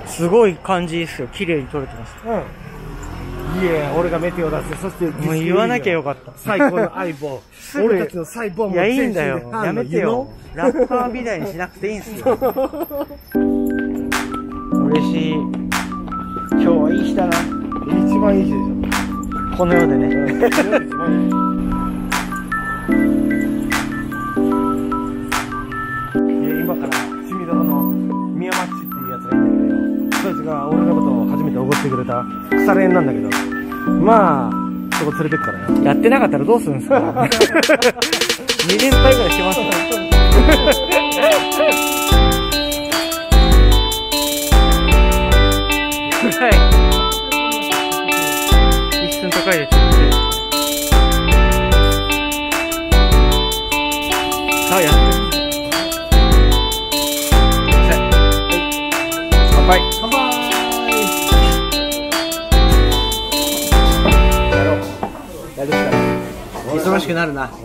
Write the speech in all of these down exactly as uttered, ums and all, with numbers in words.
すごい感じですよ。綺麗に撮れてます。 うん。いえ、俺がメテオ出して、そして、 もう言わなきゃよかった。 最高の相棒。俺たちの細胞も。 いや、いいんだよ。やめてよ。ラッパーみたいにしなくていいんすよ。嬉しい。今日はいい日だな。 一番いい日でしょ。 この世でね。 今からしみどろの宮町っていうやつがいるんだけど、そいつが俺のことを初めておごってくれた腐れ縁なんだけど、まあそこ連れてくからよ。 やってなかったらどうするんですか。に連敗ぐらいしてますから。暗い。一寸高いです。さあやってる。乾杯。 乾杯。やろう。やるしかない。 忙しくなるな。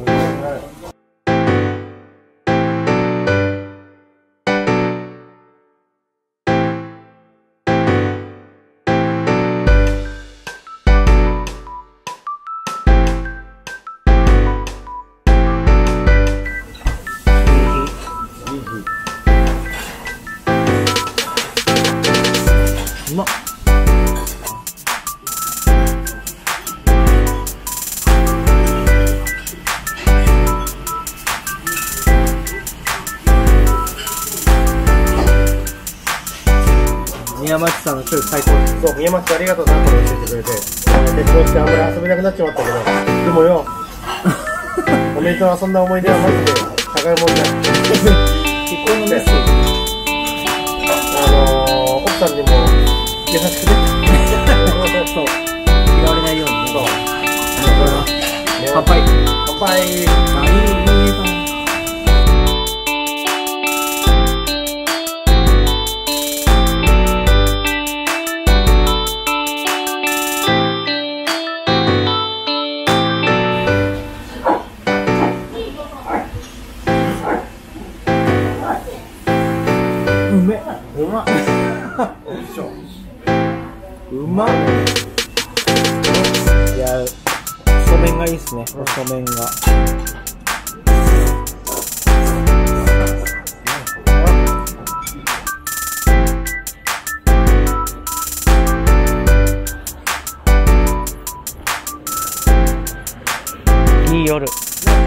うまっ。 宮町さんの一人最高です。 そう、宮町ありがとうな、これ教えてくれて。結婚してあんまり遊べなくなっちまったけど、でもよ、おめでとう、そんな思い出はマジで高いもんだよ。 結婚のメッセージ。 あのー、奥さんにも優しくね。 そう。嫌われないようにね。 そう。 乾杯。 乾杯。 あ、いい、いいね。 うめ。うまっ。うまっ。 いや、細麺がいいっすね。細麺が。いい夜。